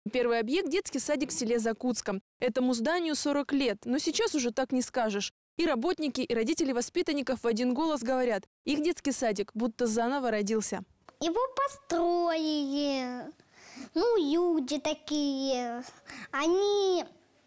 Первый объект – детский садик в селе Закутском. Этому зданию 40 лет, но сейчас уже так не скажешь. И работники, и родители воспитанников в один голос говорят, их детский садик будто заново родился. Его построили, люди такие, они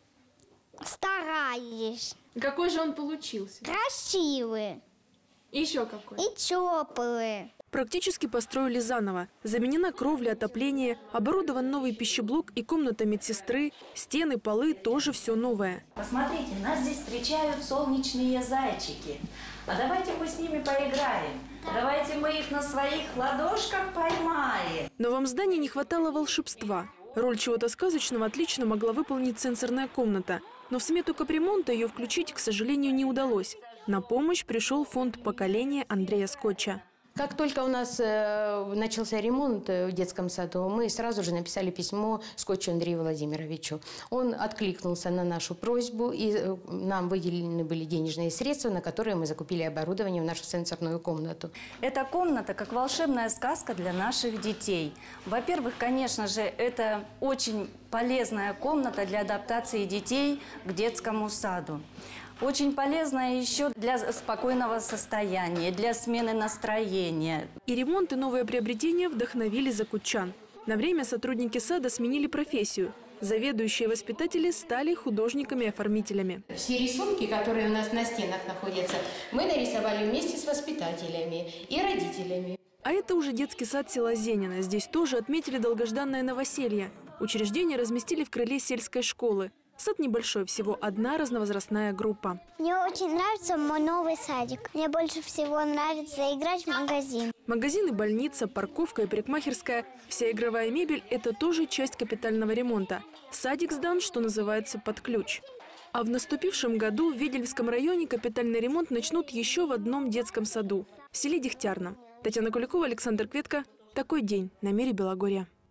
старались. Какой же он получился? Красивые. И еще какой? И теплые. Практически построили заново. Заменена кровля, отопление, оборудован новый пищеблок и комната медсестры, стены, полы – тоже все новое. Посмотрите, нас здесь встречают солнечные зайчики. А давайте мы с ними поиграем. Давайте мы их на своих ладошках поймаем. Но вам в здании не хватало волшебства. Роль чего-то сказочного отлично могла выполнить сенсорная комната. Но в смету капремонта ее включить, к сожалению, не удалось. На помощь пришел фонд поколения Андрея Скотча. Как только у нас начался ремонт в детском саду, мы сразу же написали письмо Скотчу Андрею Владимировичу. Он откликнулся на нашу просьбу, и нам выделены были денежные средства, на которые мы закупили оборудование в нашу сенсорную комнату. Эта комната как волшебная сказка для наших детей. Во-первых, конечно же, это очень полезная комната для адаптации детей к детскому саду. Очень полезная еще для спокойного состояния, для смены настроения. И ремонт, и новые приобретения вдохновили закутчан. На время сотрудники сада сменили профессию. Заведующие воспитатели стали художниками-оформителями. Все рисунки, которые у нас на стенах находятся, мы нарисовали вместе с воспитателями и родителями. А это уже детский сад села Зенина. Здесь тоже отметили долгожданное новоселье. Учреждение разместили в крыле сельской школы. Сад небольшой, всего одна разновозрастная группа. Мне очень нравится мой новый садик. Мне больше всего нравится играть в магазин. Магазины, больница, парковка и парикмахерская. Вся игровая мебель – это тоже часть капитального ремонта. Садик сдан, что называется, под ключ. А в наступившем году в Ведельском районе капитальный ремонт начнут еще в одном детском саду – в селе Дегтярном. Татьяна Куликова, Александр Кветко. Такой день на Мире Белогорья.